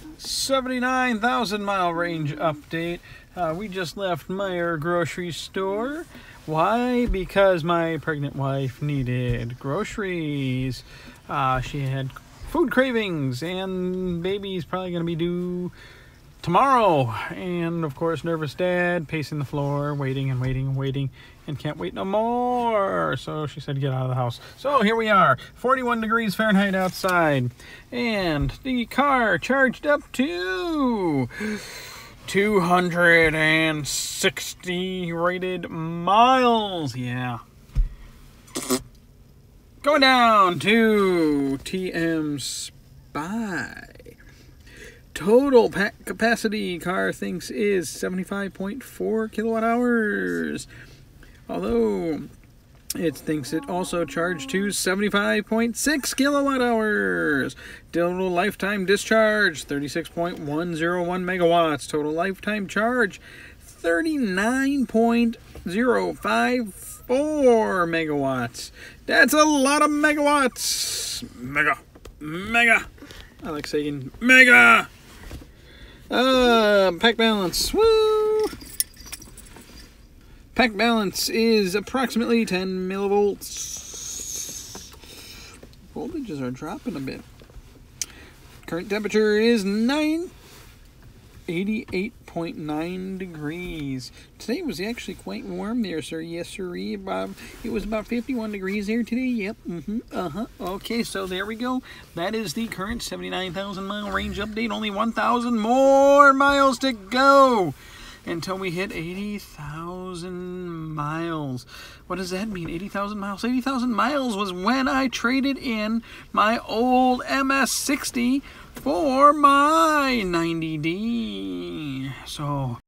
79,000 mile range update. We just left Meijer grocery store. Why? Because my pregnant wife needed groceries. She had food cravings, and baby's probably going to be due tomorrow. And of course, nervous dad, pacing the floor, waiting and waiting and waiting, and can't wait no more. So she said, get out of the house. So here we are, 41 degrees Fahrenheit outside, and the car charged up to 260 rated miles. Yeah. Going down to TM Spy. Total capacity car thinks is 75.4 kilowatt hours. Although it thinks it also charged to 75.6 kilowatt hours. Total lifetime discharge 36.101 megawatts. Total lifetime charge 39.054 megawatts. That's a lot of megawatts. Mega. I like saying mega. Pack balance. Woo! Pack balance is approximately 10 millivolts. Voltages are dropping a bit. Current temperature is 88.9 degrees. Today was actually quite warm there, sir. Yes, sirree. It was about 51 degrees here today. Yep. Okay, so there we go. That is the current 79,000 mile range update. Only 1,000 more miles to go until we hit 80,000 miles. What does that mean, 80,000 miles? 80,000 miles was when I traded in my old MS-60 for my 90D. So